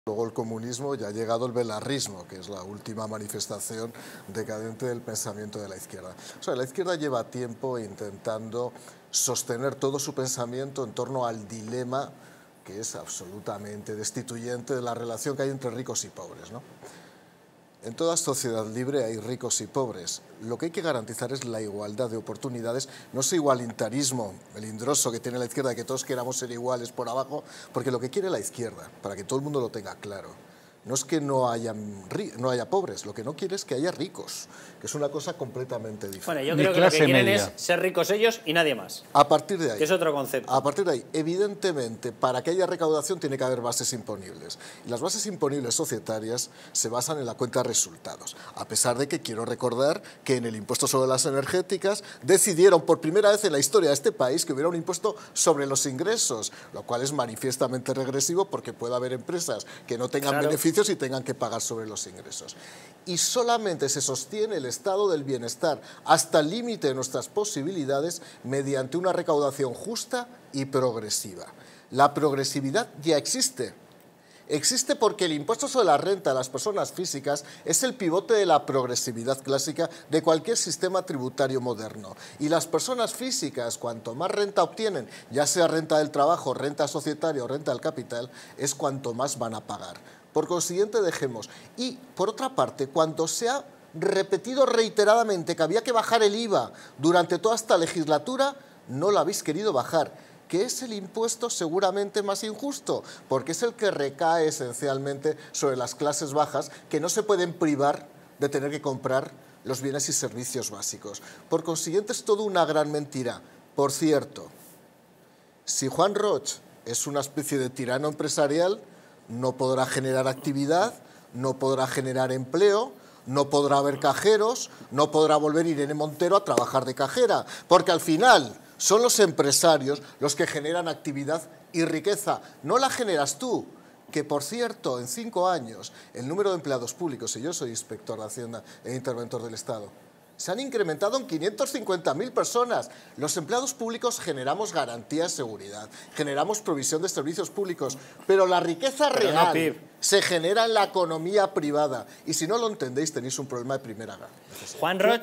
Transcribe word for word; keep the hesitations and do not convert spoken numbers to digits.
Luego el comunismo ya ha llegado el belarrismo, que es la última manifestación decadente del pensamiento de la izquierda. O sea, la izquierda lleva tiempo intentando sostener todo su pensamiento en torno al dilema que es absolutamente destituyente de la relación que hay entre ricos y pobres, ¿no? En toda sociedad libre hay ricos y pobres. Lo que hay que garantizar es la igualdad de oportunidades, no ese igualitarismo melindroso que tiene la izquierda, de que todos queramos ser iguales por abajo, porque lo que quiere la izquierda, para que todo el mundo lo tenga claro, no es que no haya, no haya pobres, lo que no quiere es que haya ricos, que es una cosa completamente diferente. Bueno, yo creo que lo que quieren es ser ricos ellos y nadie más. A partir de ahí. Que es otro concepto. A partir de ahí, evidentemente, para que haya recaudación tiene que haber bases imponibles. Y las bases imponibles societarias se basan en la cuenta de resultados. A pesar de que quiero recordar que en el impuesto sobre las energéticas decidieron por primera vez en la historia de este país que hubiera un impuesto sobre los ingresos, lo cual es manifiestamente regresivo porque puede haber empresas que no tengan claro. beneficios y tengan que pagar sobre los ingresos. Y solamente se sostiene el estado del bienestar hasta el límite de nuestras posibilidades mediante una recaudación justa y progresiva. La progresividad ya existe. Existe porque el impuesto sobre la renta de las personas físicas es el pivote de la progresividad clásica de cualquier sistema tributario moderno. Y las personas físicas, cuanto más renta obtienen, ya sea renta del trabajo, renta societaria o renta del capital, es cuanto más van a pagar. Por consiguiente, dejemos. Y, por otra parte, cuando se ha repetido reiteradamente que había que bajar el I V A durante toda esta legislatura, no lo habéis querido bajar, que es el impuesto seguramente más injusto, porque es el que recae esencialmente sobre las clases bajas, que no se pueden privar de tener que comprar los bienes y servicios básicos. Por consiguiente, es todo una gran mentira. Por cierto, si Juan Roch es una especie de tirano empresarial, no podrá generar actividad, no podrá generar empleo, no podrá haber cajeros, no podrá volver Irene Montero a trabajar de cajera, porque al final son los empresarios los que generan actividad y riqueza, no la generas tú, que por cierto, en cinco años, el número de empleados públicos, y yo soy inspector de Hacienda e interventor del Estado, se han incrementado en quinientas cincuenta mil personas. Los empleados públicos generamos garantía de seguridad, generamos provisión de servicios públicos, pero la riqueza pero real no, se genera en la economía privada. Y si no lo entendéis, tenéis un problema de primera gana. Juan Roch.